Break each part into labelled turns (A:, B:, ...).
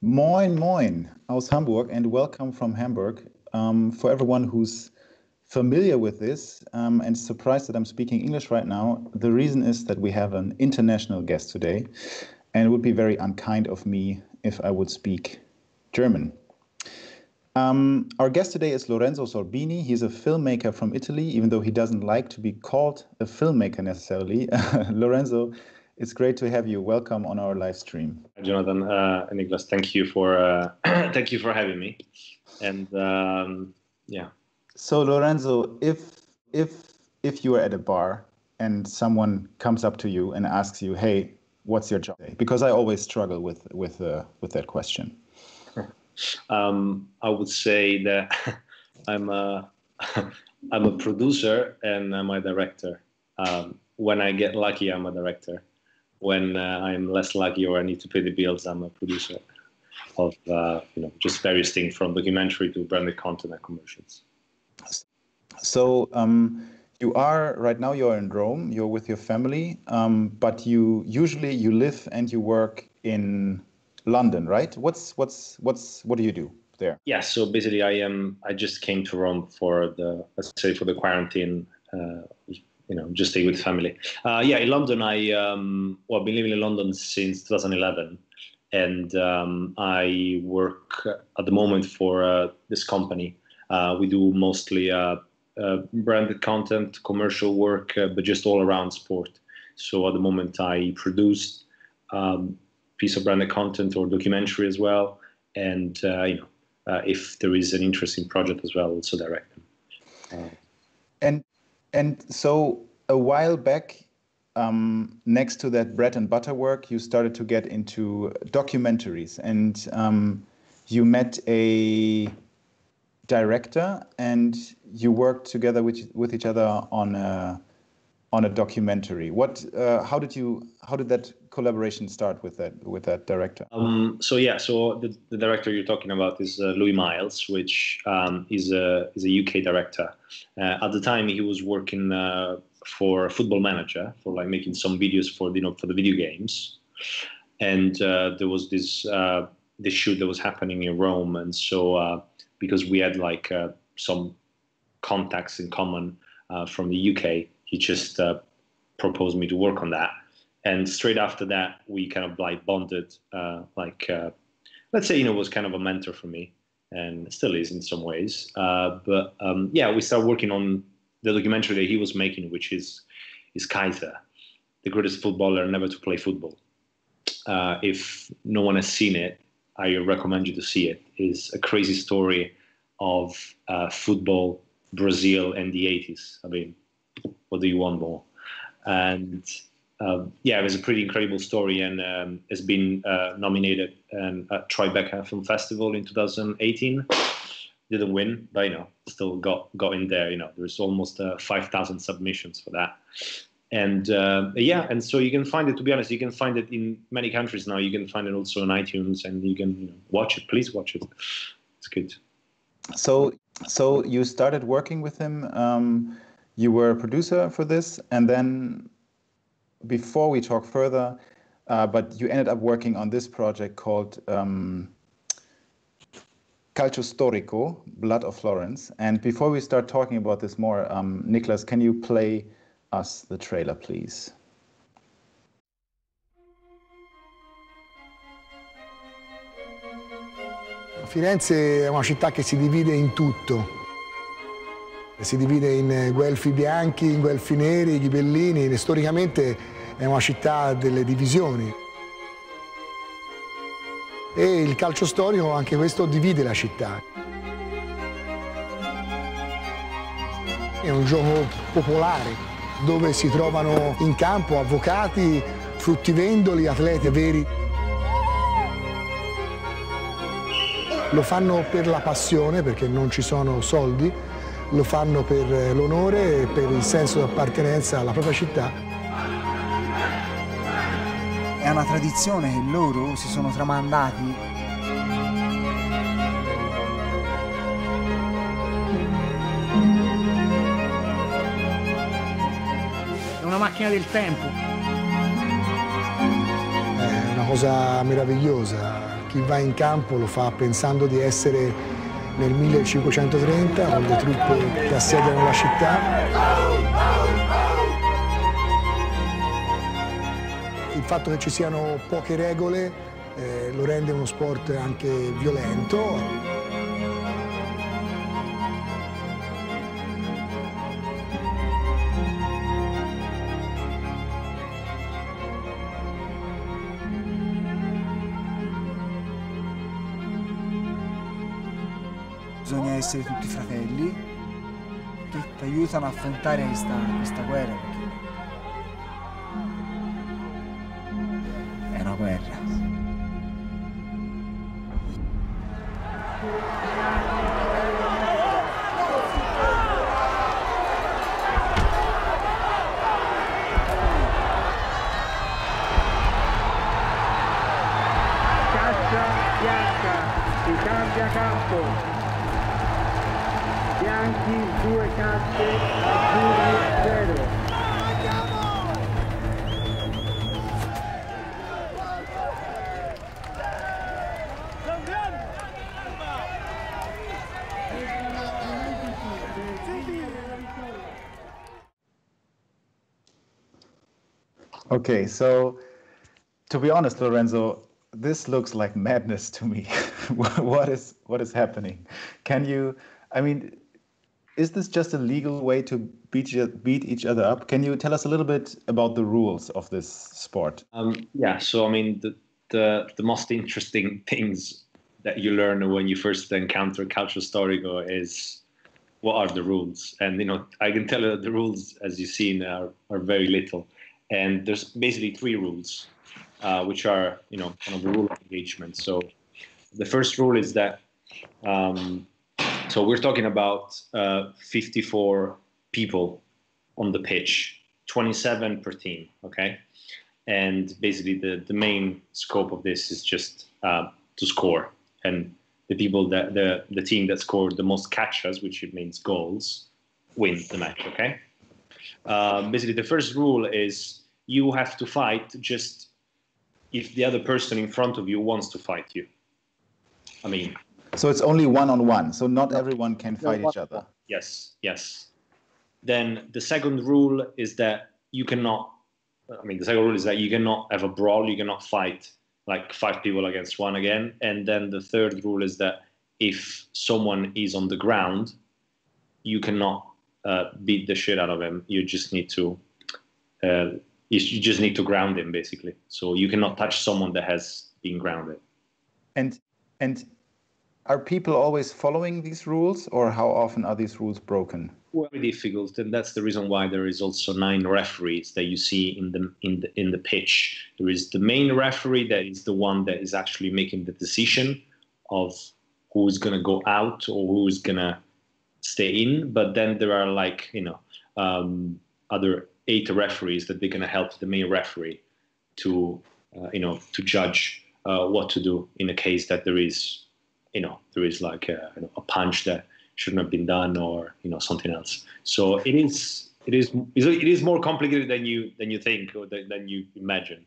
A: Moin, moin aus Hamburg, and welcome from Hamburg. For everyone who's familiar with this and surprised that I'm speaking English right now, the reason is that we have an international guest today, and it would be very unkind of me if I would speak German. Our guest today is Lorenzo Sorbini. He's a filmmaker from Italy, even though he doesn't like to be called a filmmaker necessarily. Lorenzo, it's great to have you. Welcome on our live stream.
B: Jonathan and Nicholas, thank you for thank you for having me. And yeah.
A: So Lorenzo, if you are at a bar and someone comes up to you and asks you, "Hey, what's your job?" Because I always struggle with that question.
B: I would say that I'm a producer and I'm a director. When I get lucky, I'm a director. When I'm less lucky or I need to pay the bills, I'm a producer of just various things from documentary to branded content and commercials.
A: So you are right now. You're in Rome. You're with your family, but you usually live and you work in London, right? What do you do there?
B: Yeah. So basically, I just came to Rome for the quarantine. Just stay with family. In London, I've been living in London since 2011, and I work at the moment for this company. We do mostly branded content, commercial work, but just all around sport. So at the moment, I produce piece of branded content or documentary as well, and if there is an interesting project as well, also direct them.
A: And so a while back, next to that bread and butter work, you started to get into documentaries, and you met a director, and you worked together with each other on a documentary. How did that collaboration start with that director?
B: So the director you're talking about is Louis Miles, which is a UK director. At the time, he was working for Football Manager, for like making some videos for the video games, and there was this shoot that was happening in Rome, and so because we had like some contacts in common from the UK, he just proposed me to work on that. And straight after that, we kind of like bonded, let's say, was kind of a mentor for me, and still is in some ways. We started working on the documentary that he was making, which is Kaiser, the greatest footballer never to play football. If no one has seen it, I recommend you to see it. It's a crazy story of football, Brazil, and the 80s. I mean, what do you want more? And it was a pretty incredible story, and has been nominated at Tribeca Film Festival in 2018. Didn't win, but still got in there. There's almost 5,000 submissions for that, and and so you can find it. To be honest, you can find it in many countries now. You can find it also on iTunes, and you can watch it. Please watch it. It's good.
A: So you started working with him. You were a producer for this, and then before we talk further, but you ended up working on this project called Calcio Storico, Blood of Florence. And before we start talking about this more, Nicholas, can you play us the trailer, please?
C: Firenze è una città che si divide in tutto. Si divide in guelfi bianchi, in guelfi neri, ghibellini. Storicamente è una città delle divisioni. E il calcio storico, anche questo, divide la città. È un gioco popolare, dove si trovano in campo avvocati, fruttivendoli, atleti veri. Lo fanno per la passione, perché non ci sono soldi, lo fanno per l'onore e per il senso di appartenenza alla propria città.
D: È una tradizione che loro si sono tramandati. È una macchina del tempo.
C: È una cosa meravigliosa chi va in campo lo fa pensando di essere nel 1530 con le truppe che assediano la città. Il fatto che ci siano poche regole lo rende uno sport anche violento.
D: Bisogna essere tutti fratelli che ti aiutano a affrontare questa guerra, perché è una guerra.
E: Caccia bianca, si cambia campo. Bianchi 2 cacce, azzurri 0.
A: Okay, so to be honest, Lorenzo, this looks like madness to me. What is happening? Can you, I mean, is this just a legal way to beat each other up? Can you tell us a little bit about the rules of this sport?
B: Yeah, so I mean, the most interesting things that you learn when you first encounter Calcio Storico is what are the rules. And, you know, I can tell you that the rules, as you've seen, are very little. And there's basically 3 rules, which are, you know, kind of the rule of engagement. So the first rule is that, so we're talking about 54 people on the pitch, 27 per team, okay? And basically the main scope of this is just to score. And the people that the team that scored the most catches, which means goals, win the match, okay? Basically the first rule is you have to fight just if the other person in front of you wants to fight you. I mean,
A: so it's only one-on-one, so not everyone can fight each other.
B: Yes, yes. Then the second rule is that you cannot, the second rule is that you cannot have a brawl, you cannot fight like 5 people against one again. And then the third rule is that if someone is on the ground, you cannot beat the shit out of him. You just need to, ground him, basically. So you cannot touch someone that has been grounded.
A: And are people always following these rules, or how often are these rules broken?
B: Very difficult, and that's the reason why there is also 9 referees that you see in the pitch. There is the main referee that is the one that is actually making the decision of who is going to go out or who is going to stay in. But then there are other 8 referees that they're going to help the main referee to judge what to do in a case that there is like a punch that shouldn't have been done, or something else. So it is more complicated than you think, or than you imagined.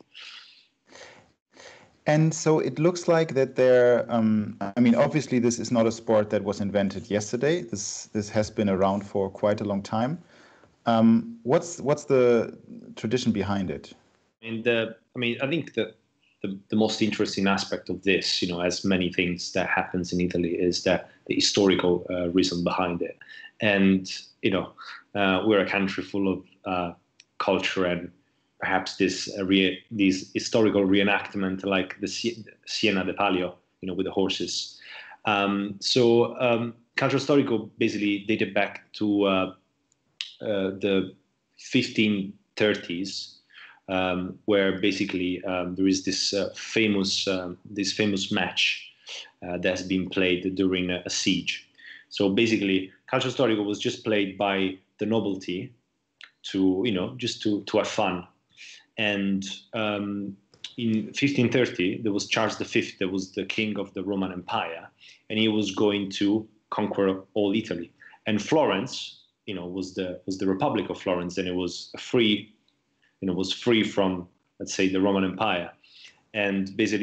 A: And so it looks like that there. Obviously, this is not a sport that was invented yesterday. This has been around for quite a long time. What's the tradition behind it?
B: I think that the most interesting aspect of this, as many things that happens in Italy, is that the historical reason behind it. And, we're a country full of culture and perhaps this historical reenactment, like the Siena de Palio, with the horses. So Calcio Storico basically dated back to the 1530s. Where basically there is this famous match that has been played during a siege. So basically, Calcio Storico was just played by the nobility to have fun. And in 1530, there was Charles V, that was the king of the Roman Empire, and he was going to conquer all Italy. And Florence, was the Republic of Florence, and it was free. Was free from, let's say, the Roman Empire. And basically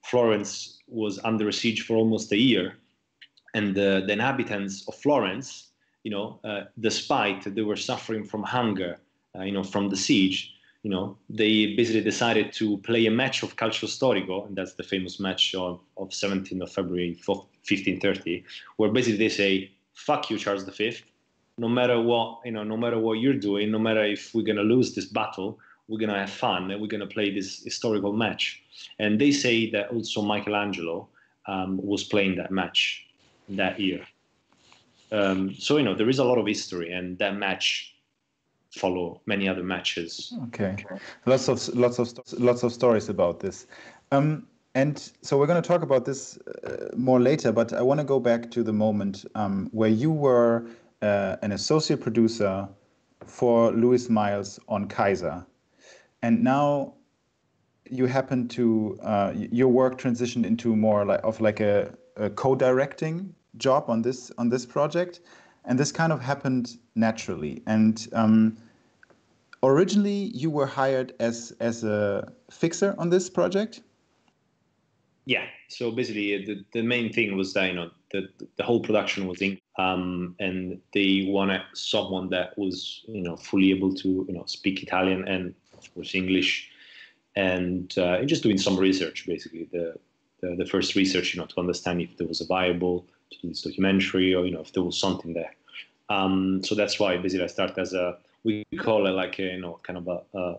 B: Florence was under siege for almost a year, and the inhabitants of Florence, despite they were suffering from hunger, from the siege, they basically decided to play a match of Calcio Storico, and that's the famous match of 17th of February 1530, where basically they say, "Fuck you, Charles V. No matter what, no matter what you're doing, no matter if we're gonna lose this battle, we're gonna have fun and we're gonna play this historical match." And they say that also Michelangelo was playing that match that year. So there is a lot of history, and that match follow many other matches.
A: Okay, lots of stories about this, and so we're going to talk about this more later. But I want to go back to the moment where you were an associate producer for Louis Miles on Kaiser, and now you happen to your work transitioned into more like a co-directing job on this project, and this kind of happened naturally. And originally, you were hired as a fixer on this project.
B: Yeah. So basically, the main thing was that the whole production was English, and they wanted someone that was fully able to speak Italian and of course English, and just doing some research, basically the first research to understand if there was a viable to do this documentary, or if there was something there. So that's why basically I started as we call it like a kind of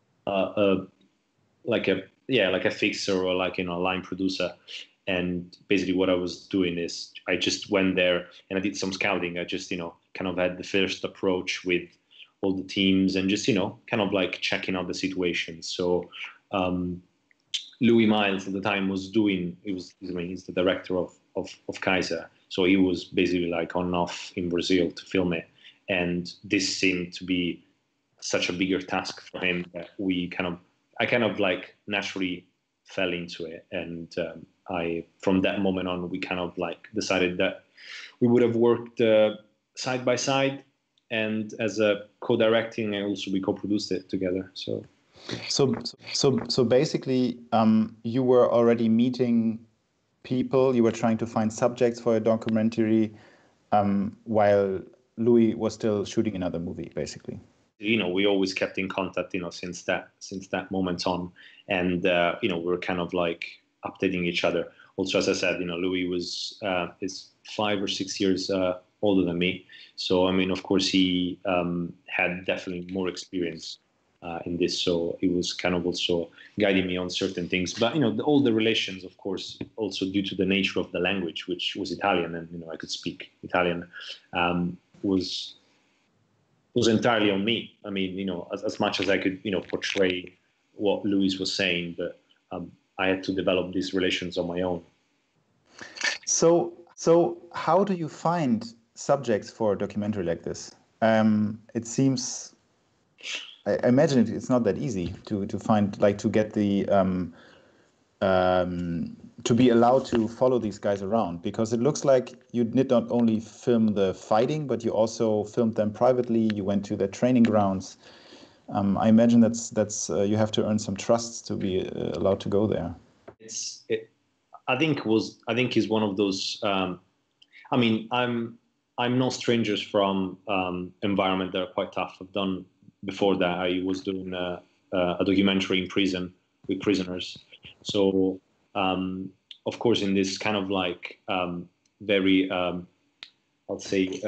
B: like a fixer, or like a line producer. And basically what I was doing is I just went there and I did some scouting. I just kind of had the first approach with all the teams, and just kind of like checking out the situation. So Louis Miles at the time he's the director of Kaiser, so he was basically like on and off in Brazil to film it, and this seemed to be such a bigger task for him that I kind of like naturally fell into it, and from that moment on we kind of like decided that we would have worked side by side, and as a co-directing, and also we co-produced it together.
A: So basically, you were already meeting people. You were trying to find subjects for a documentary, while Louis was still shooting another movie, basically.
B: We always kept in contact, since that moment on, and we were kind of like updating each other. Also, as I said, Louis is 5 or 6 years older than me, so I mean, of course, he had definitely more experience in this, so he was kind of also guiding me on certain things. But all the relations, of course, also due to the nature of the language, which was Italian, and I could speak Italian, was entirely on me. I mean, as much as I could, portray what Louis was saying, but I had to develop these relations on my own.
A: So how do you find subjects for a documentary like this? It seems, I imagine it's not that easy to find, like, to get the to be allowed to follow these guys around, because it looks like you did not only film the fighting, but you also filmed them privately. You went to their training grounds. I imagine that's you have to earn some trust to be allowed to go there.
B: I think he's one of those. I mean, I'm no strangers from environment that are quite tough. I've done before that. I was doing a documentary in prison with prisoners. So of course, in this kind of like very, I'll say,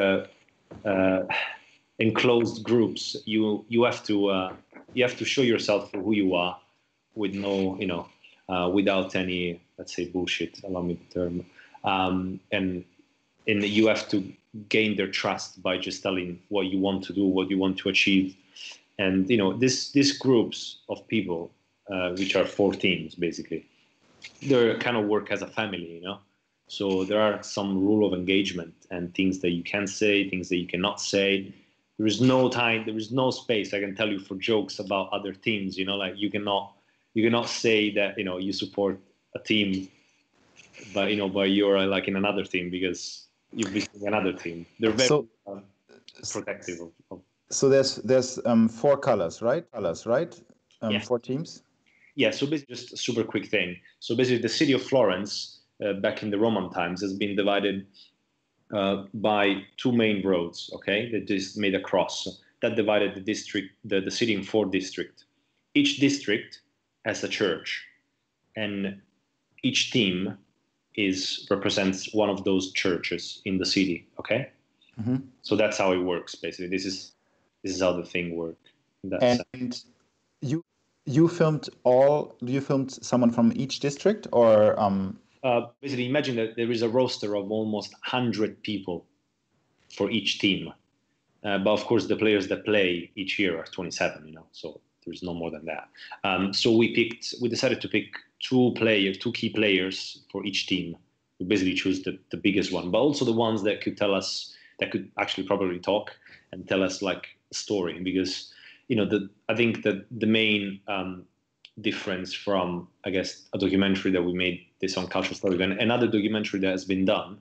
B: enclosed groups, you have to show yourself for who you are, with no, without any, let's say, bullshit. Allow me the term. And you have to gain their trust by just telling what you want to do, what you want to achieve. And these groups of people, which are 4 teams basically, they kind of work as a family, So there are some rule of engagement and things that you can say, things that you cannot say. There is no time, there is no space, I can tell you, for jokes about other teams. Like you cannot say that you support a team, but you're like in another team because you're visiting another team. They're very protective of.
A: So there's 4 colors, right? Yeah. 4 teams.
B: Yeah, so basically just a super quick thing. So basically the city of Florence, back in the Roman times, has been divided by two main roads, okay, that just made a cross that divided the district, the city in four districts. Each district has a church, and each team represents one of those churches in the city, okay?
A: Mm-hmm.
B: So that's how it works, basically. This is how the thing works.
A: And you filmed someone from each district, or
B: basically imagine that there is a roster of almost 100 people for each team. But of course, the players that play each year are 27, you know, so there's no more than that. So we decided to pick two key players for each team. We basically choose the biggest one, but also the ones that could tell us, that could actually probably talk and tell us like a story. Because, you know, I think that the main difference from, I guess, a documentary that we made this on Calcio Storico and another documentary that has been done,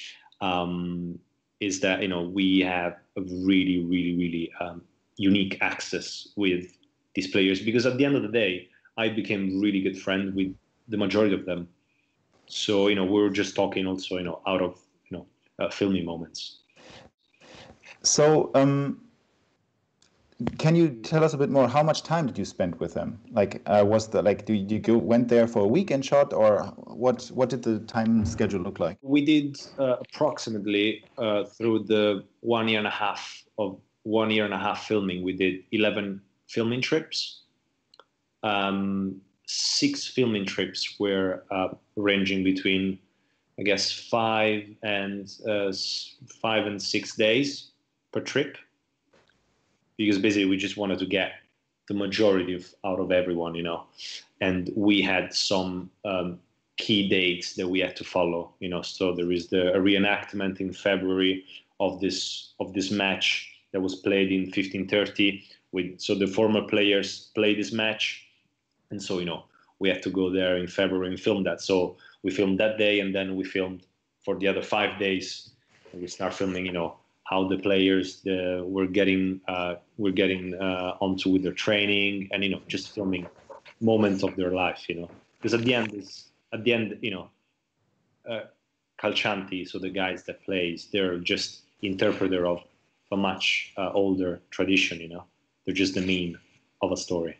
B: is that, you know, we have a really, really, really unique access with these players, because at the end of the day, I became really good friends with the majority of them. So, you know, we were just talking also, you know, out of, you know, filming moments.
A: So, can you tell us a bit more? How much time did you spend with them? Like, went there for a weekend shot, or what did the time schedule look like?
B: We did approximately through the 1 year and a half filming. We did 11 filming trips. 6 filming trips were ranging between, I guess, 5 and 6 days per trip. Because basically we just wanted to get the majority out of everyone, you know, and we had some key dates that we had to follow, you know. So there is a reenactment in February of this match that was played in 1530. So the former players played this match, and so, you know, we had to go there in February and film that. So we filmed that day, and then we filmed for the other 5 days, and we start filming, you know, how the players were getting onto with their training, and, you know, just filming moments of their life, you know, because at the end, you know, calcianti, so the guys that plays, they're just interpreter of a much older tradition, you know, they're just the mean of a story.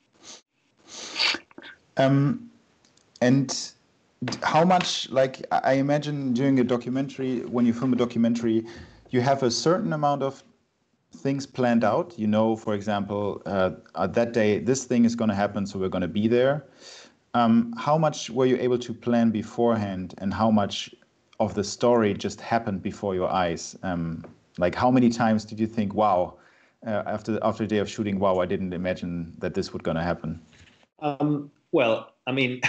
A: And how much, like, I imagine during a documentary, when you film a documentary, you have a certain amount of things planned out. You know, for example, that day, this thing is going to happen, so we're going to be there. How much were you able to plan beforehand, and how much of the story just happened before your eyes? Like, how many times did you think, wow, after a day of shooting, wow, I didn't imagine that this would going to happen?
B: Well, I mean,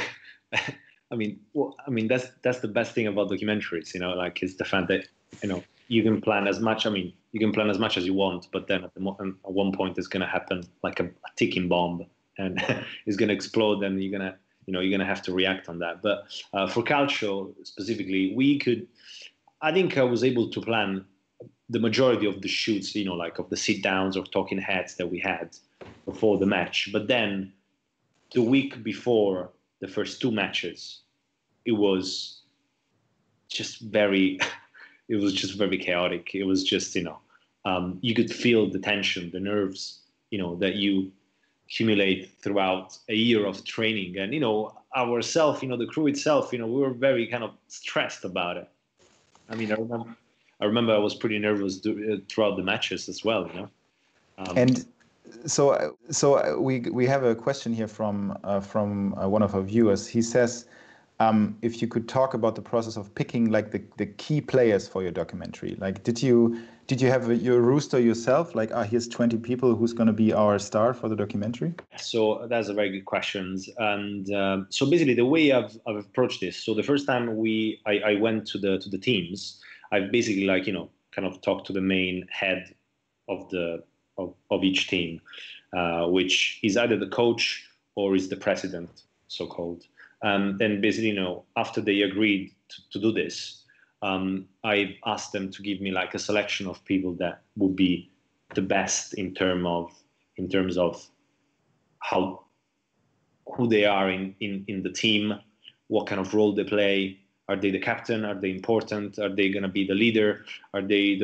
B: that's the best thing about documentaries, you know, like, it's the fact that, you know, you can plan as much. I mean, you can plan as much as you want, but then at one point it's going to happen like a ticking bomb, and it's going to explode, and you're going to have to react on that. But for Calcio specifically, I think I was able to plan the majority of the shoots, you know, like of the sit downs or talking heads that we had before the match. But then the week before the first 2 matches, it was just very chaotic. It was just, you know, you could feel the tension, the nerves, you know, that you accumulate throughout a year of training. And, you know, ourselves, you know, the crew itself, you know, we were very kind of stressed about it. I mean, I remember I was pretty nervous throughout the matches as well, you know.
A: And so we have a question here from one of our viewers. He says, if you could talk about the process of picking like the key players for your documentary. Like, did you have your rooster yourself? Like, here's 20 people who's going to be our star for the documentary?
B: So that's a very good question. And so basically the way I've approached this. So the first time I went to the teams, I've basically, like, you know, kind of talked to the main head of each team, which is either the coach or is the president, so-called. And basically, you know, after they agreed to do this, I asked them to give me like a selection of people that would be the best in terms of who they are in the team, what kind of role they play. Are they the captain? Are they important? Are they going to be the leader? Are they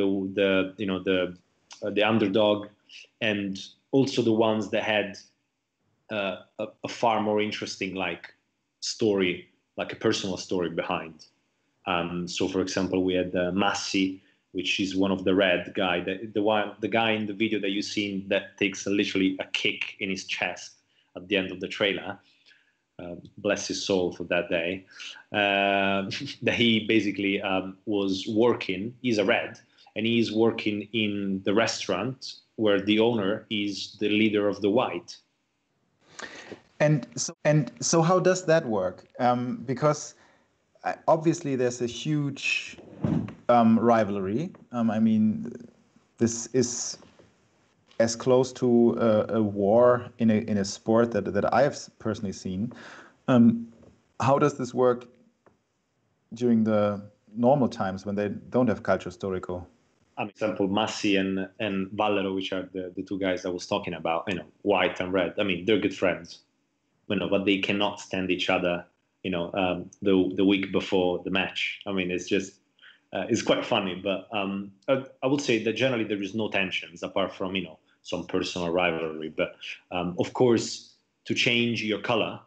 B: the underdog? And also the ones that had a far more interesting story, like a personal story behind. So, for example, we had Massi, which is one of the red guy, the guy in the video that you've seen that takes literally a kick in his chest at the end of the trailer. Bless his soul for that day. That he basically was working. He's a red, and he's working in the restaurant where the owner is the leader of the white.
A: And so how does that work? Because obviously there's a huge rivalry. I mean, this is as close to a war in a sport that I have personally seen. How does this work during the normal times when they don't have Calcio Storico?
B: For example, Massi and Vallero, which are the two guys I was talking about, white and red. I mean, they're good friends, but they cannot stand each other. The week before the match. I mean, it's just it's quite funny. But I would say that generally there is no tensions apart from some personal rivalry. But of course, to change your color,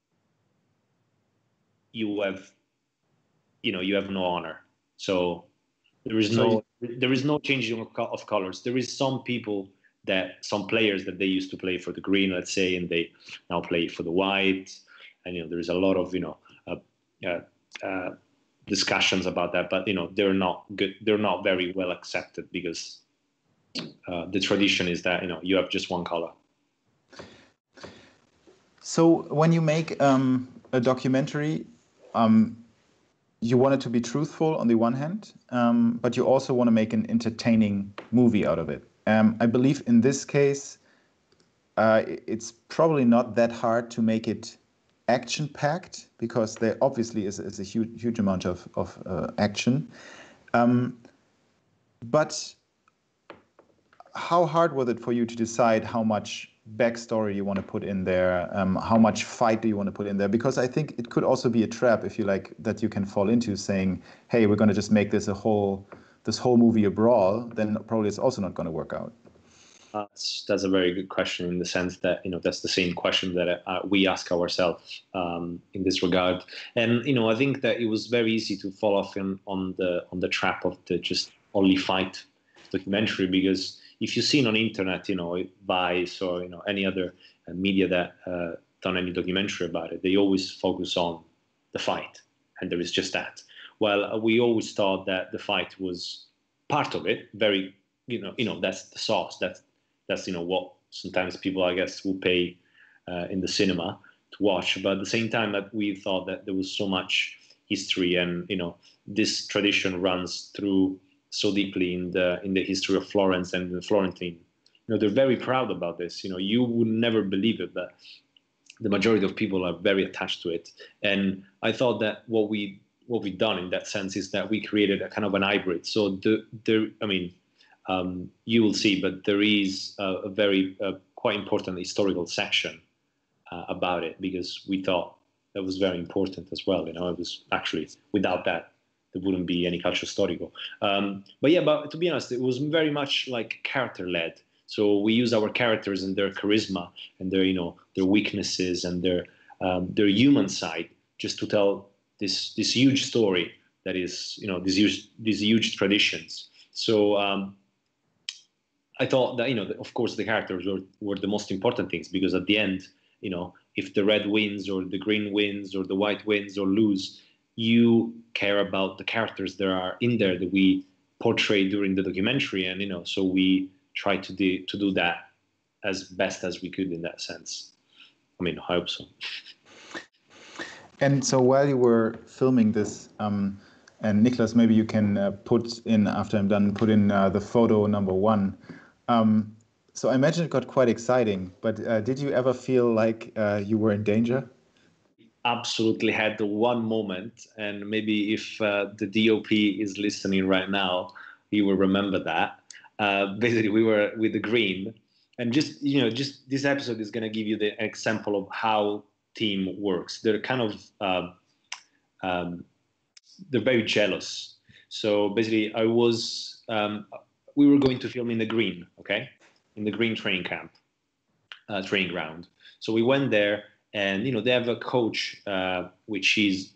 B: you have no honor. So there is no changing of colors. There is some players that they used to play for the green, let's say, and they now play for the white. And there is a lot of discussions about that, but they're not good. They're not very well accepted because the tradition is that you have just one color.
A: So when you make a documentary, you want it to be truthful on the one hand, but you also want to make an entertaining movie out of it. I believe in this case, it's probably not that hard to make it action-packed because there obviously is a huge amount of action. But how hard was it for you to decide how much backstory you want to put in there, how much fight do you want to put in there? Because I think it could also be a trap, if you like, that you can fall into saying, hey, we're going to just make this whole movie a brawl, then probably it's also not going to work out.
B: That's a very good question in the sense that that's the same question that we ask ourselves in this regard. And I think that it was very easy to fall off on the trap of the just only fight documentary, because if you've seen on internet, Vice or any other media that done any documentary about it, they always focus on the fight, and there is just that. Well, we always thought that the fight was part of it. Very, that's the sauce. That's what sometimes people, I guess, will pay in the cinema to watch. But at the same time, that we thought that there was so much history, and this tradition runs through so deeply in the history of Florence and the Florentine. They're very proud about this. You would never believe it, but the majority of people are very attached to it. And I thought that what we've done in that sense is that we created a kind of an hybrid. So you will see, but there is a very quite important historical section about it, because we thought that was very important as well. It was actually, without that, there wouldn't be any Calcio Storico. But to be honest, it was very much like character-led. So we use our characters and their charisma and their weaknesses and their human side just to tell this huge story that is these huge traditions. So I thought that of course the characters were the most important things, because at the end if the red wins or the green wins or the white wins or lose, you care about the characters that are in there that we portray during the documentary, and so we try to do that as best as we could in that sense. I hope so.
A: And so while you were filming this, and Niklas, maybe you can put in, after I'm done, put in the photo number 1. So I imagine it got quite exciting, but did you ever feel like you were in danger?
B: Absolutely had the one moment, and maybe if the DOP is listening right now, he will remember that. Basically, we were with the green, and just this episode is going to give you the example of how team works. They're kind of they're very jealous. So basically, we were going to film in the green, okay, in the green training camp, training ground. So we went there, and they have a coach which is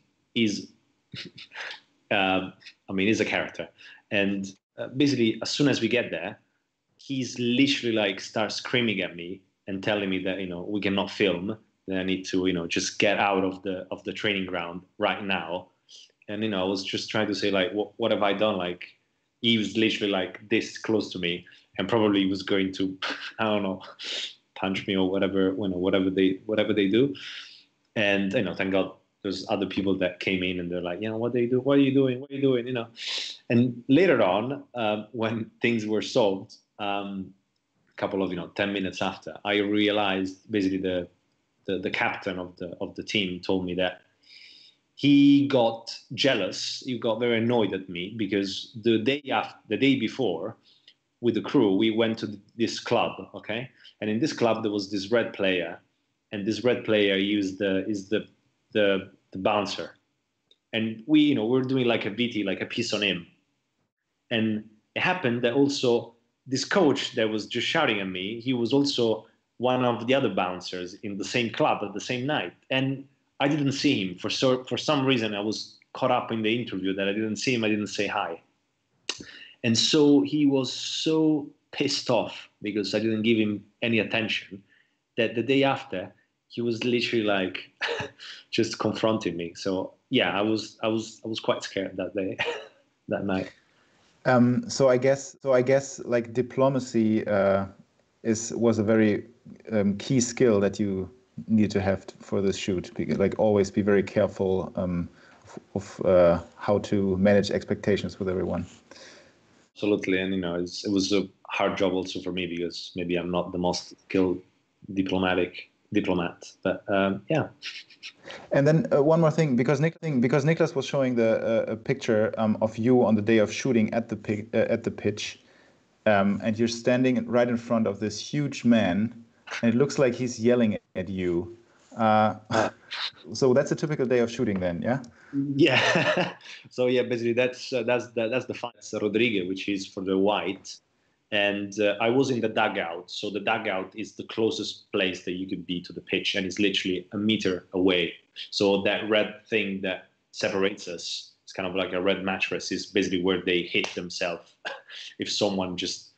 B: he's a character, and basically as soon as we get there, he's literally like starts screaming at me and telling me that we cannot film, that I need to just get out of the training ground right now. And I was just trying to say, like, what have I done? Like, he was literally like this close to me, and probably was going to I don't know, punch me or whatever, whatever they do. And thank God there's other people that came in, and they're like, what do you do? What are you doing? What are you doing? And later on, when things were solved, a couple of 10 minutes after, I realized basically the captain of the team told me that he got jealous. He got very annoyed at me because the day before, with the crew, we went to this club, okay? And in this club there was this red player, and this red player is the bouncer, and we were doing like a VT, like a piece on him. And it happened that also this coach that was just shouting at me, he was also one of the other bouncers in the same club at the same night, and I didn't see him for some reason. I was caught up in the interview that I didn't see him. I didn't say hi. And so he was so pissed off because I didn't give him any attention that the day after he was literally like just confronting me. So yeah, I was quite scared that day, that night.
A: So I guess like diplomacy was a very key skill that you need to have for this shoot. Like always be very careful of how to manage expectations with everyone.
B: Absolutely, and it was a hard job also for me because maybe I'm not the most skilled diplomat, but yeah. And
A: then one more thing, because Niklas was showing a picture of you on the day of shooting at the pitch, and you're standing right in front of this huge man, and it looks like he's yelling at you. So that's a typical day of shooting, then, yeah.
B: Yeah. So yeah, basically that's the fight. It's Rodrigue, which is for the white. And I was in the dugout. So the dugout is the closest place that you could be to the pitch, and it's literally a meter away. So that red thing that separates us, it's kind of like a red mattress, is basically where they hit themselves if someone just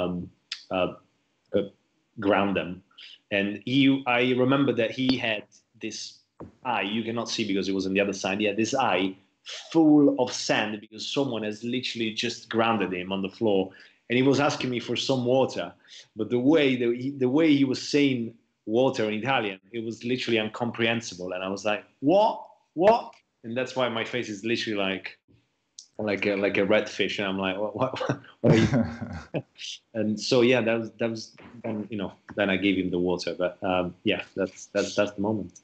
B: ground them. And I remember that he had this eye, you cannot see because it was on the other side. He had this eye full of sand because someone has literally just grounded him on the floor. And he was asking me for some water, but the way he was saying water in Italian, it was literally incomprehensible. And I was like, what? And that's why my face is literally like a red fish. And I'm like, what are you? And so yeah, that was then I gave him the water. But yeah, that's the moment.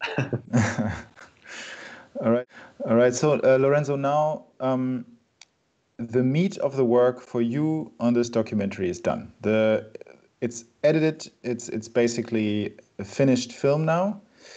A: All right. So Lorenzo, now. The meat of the work for you on this documentary is done. It's edited. It's basically a finished film now.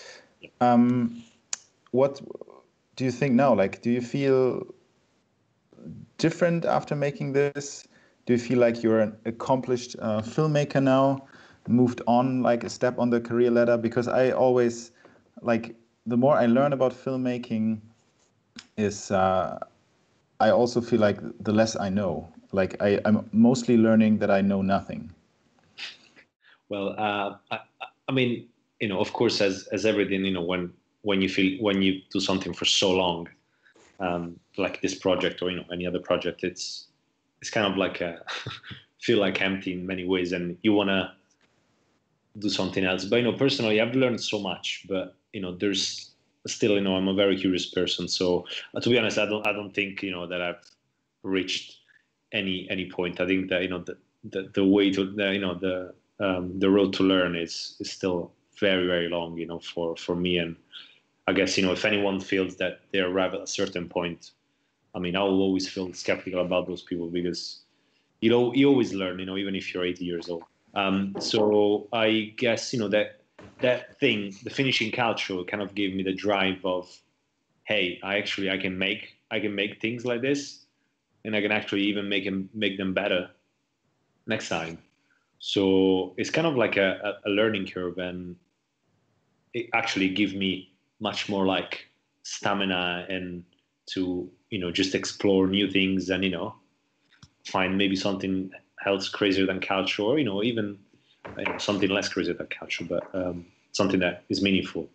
A: What do you think now? Like, do you feel different after making this? Do you feel like you're an accomplished filmmaker now, moved on like a step on the career ladder? Because I always like the more I learn about filmmaking, is I also feel like the less I know. Like I'm mostly learning that I know nothing.
B: Well, I mean, of course, as everything, when you do something for so long, like this project or any other project, it's kind of like feel like empty in many ways, and you want to do something else. But personally, I've learned so much. But there's still, I'm a very curious person. So to be honest, I don't think that I've reached any point. I think that the way to the road to learn is still very, very long. For me, and I guess if anyone feels that they arrive at a certain point, I mean, I will always feel skeptical about those people because you always learn. Even if you're 80 years old. So I guess that that thing, the finishing Calcio, kind of gave me the drive of, hey, I can make things like this, and I can actually even make them better next time. So it's kind of like a learning curve, and it actually gives me much more like stamina and to just explore new things and find maybe something else crazier than Calcio, or even something less crazy than Calcio, but something that is meaningful.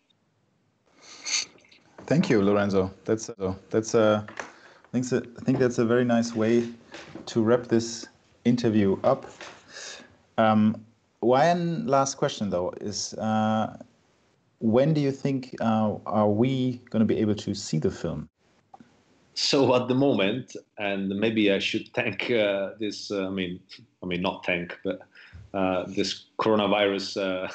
A: Thank you, Lorenzo. I think that's a very nice way to wrap this interview up. One last question though is, when do you think are we going to be able to see the film?
B: So at the moment, and maybe I should thank this. I mean, not thank, but this coronavirus.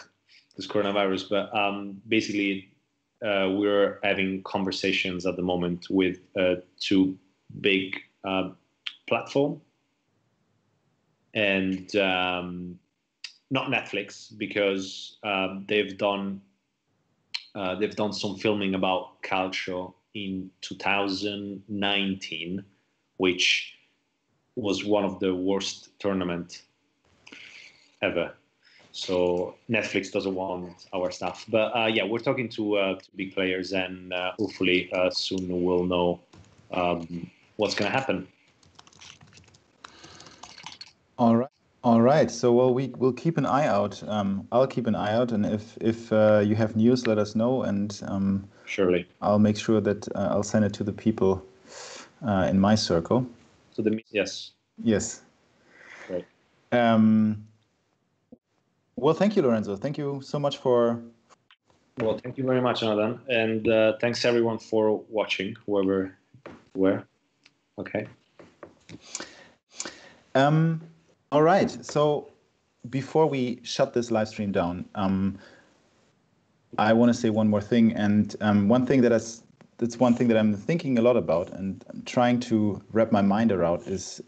B: But basically, we're having conversations at the moment with two big platforms, and not Netflix, because they've done some filming about Calcio in 2019, which was one of the worst tournaments ever. So Netflix doesn't want our stuff. But yeah, we're talking to big players, and hopefully soon we'll know what's going to happen.
A: All right. So we'll keep an eye out. I'll keep an eye out, and if you have news, let us know, and
B: surely
A: I'll make sure that I'll send it to the people in my circle.
B: So yes.
A: Right. Well, thank you, Lorenzo. Thank you so much for.
B: Well, thank you very much, Jonathan, and thanks everyone for watching, whoever, where. Okay.
A: All right. So before we shut this live stream down, I want to say one more thing, and one thing that's one thing that I'm thinking a lot about, and I'm trying to wrap my mind around is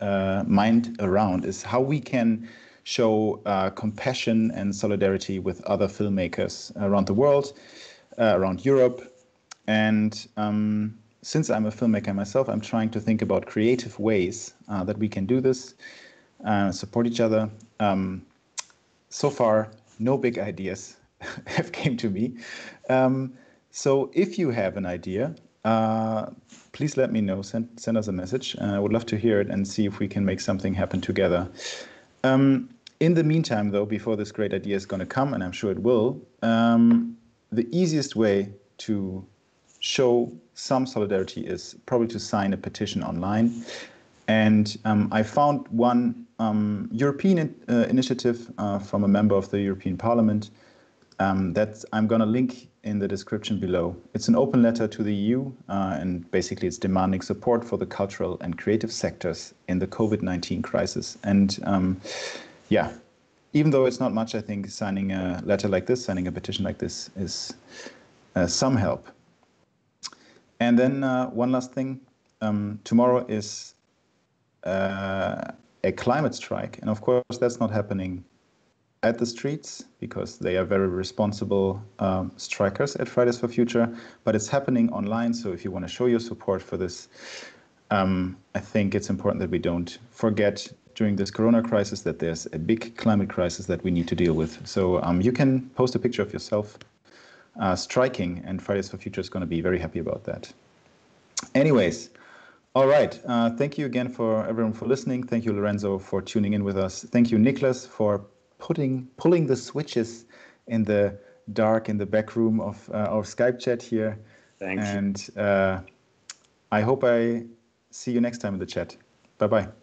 A: how we can show compassion and solidarity with other filmmakers around the world, around Europe, and since I'm a filmmaker myself, I'm trying to think about creative ways that we can do this. Support each other. So far, no big ideas have came to me. So if you have an idea, please let me know. Send us a message. I would love to hear it and see if we can make something happen together. In the meantime, though, before this great idea is going to come, and I'm sure it will, the easiest way to show some solidarity is probably to sign a petition online. And I found one European initiative from a member of the European Parliament that I'm going to link in the description below. It's an open letter to the EU, and basically it's demanding support for the cultural and creative sectors in the COVID-19 crisis. And yeah, even though it's not much, I think signing a letter like this, signing a petition like this is some help. And then one last thing, tomorrow is a climate strike, and of course that's not happening at the streets because they are very responsible strikers at Fridays for Future, but it's happening online. So if you want to show your support for this, I think it's important that we don't forget during this corona crisis that there's a big climate crisis that we need to deal with. So you can post a picture of yourself striking, and Fridays for Future is going to be very happy about that. Anyways, all right. Thank you again for everyone for listening. Thank you, Lorenzo, for tuning in with us. Thank you, Niklas, for pulling the switches in the dark in the back room of our Skype chat here.
B: Thanks.
A: And I hope I see you next time in the chat. Bye-bye.